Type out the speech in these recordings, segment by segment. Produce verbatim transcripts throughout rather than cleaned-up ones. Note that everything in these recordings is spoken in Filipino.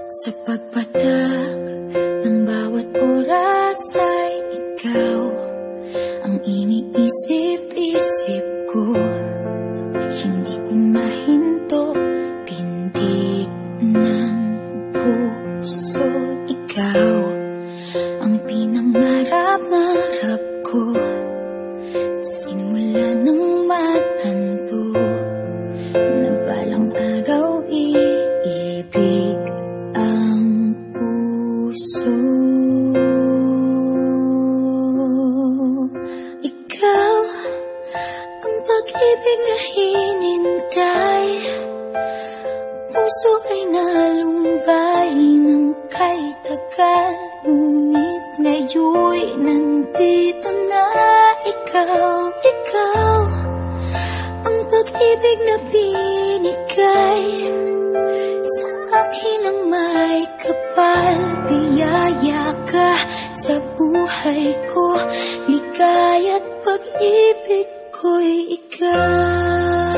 Sa pagpatak ng bawat oras ay ikaw ang iniisip-isip ko. Hindi ko mahinto, pintig ng puso. Ikaw ang pinangarap-ngarap ko, simula ng matanto na balang araw iibig ang puso. Ikaw ang pag-ibig na hinintay, puso ay nalumbay ng kay tagal, ngunit ngayon'y nandito na ikaw. Ikaw ang pag-ibig na binigay sa akin ang may kapal. Biyaya ka sa buhay ko, ligaya't pag-ibig ko'y ikaw.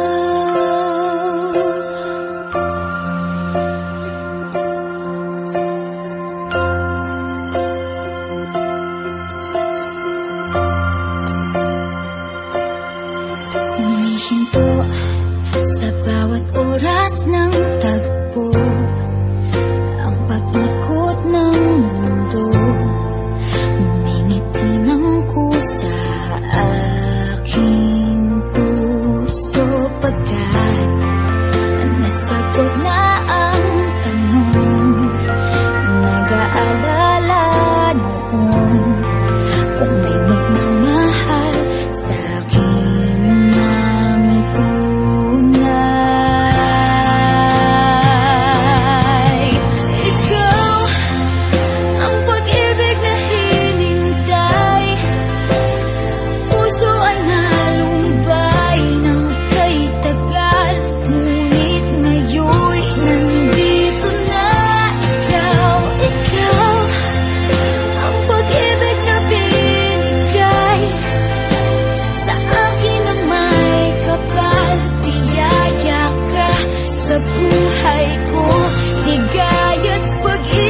Humihinto sa bawat oras ng tagpo, ang pag-ikot ng mundo, ngumingiti ng kusa aking puso, pagkat nasagot na